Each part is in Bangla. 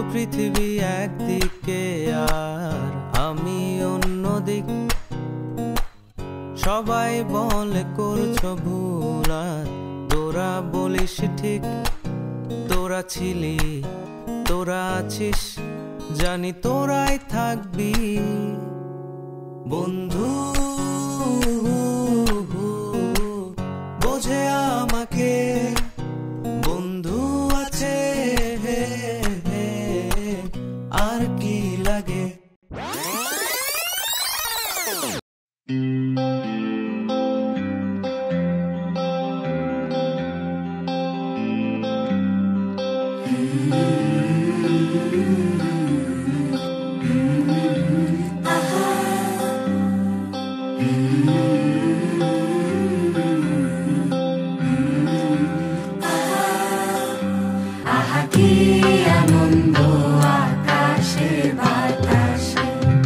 পৃথিবী একদিকে আর আমি অন্যদিক। সবাই বলে করছো ভুল আর তোরা বলিস ঠিক। তোরা ছিলি, তোরা আছিস, জানি তোরাই থাকবি বন্ধু। বোঝে আমাকে বন্ধু আছে, আর কি লাগে। আহা কি আনন্দ আকাশে বাতাসে,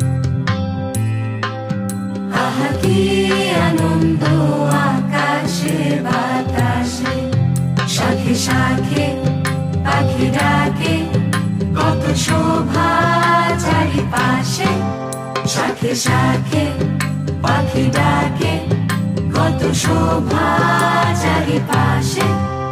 আহা কি আনন্দ আকাশে বাতাসে। শাখে শাখে পাখি ডাকে, কত শোভা চারিপাশে। শাখে শাখে পাখি ডাকে, কত শোভা চারিপাশে।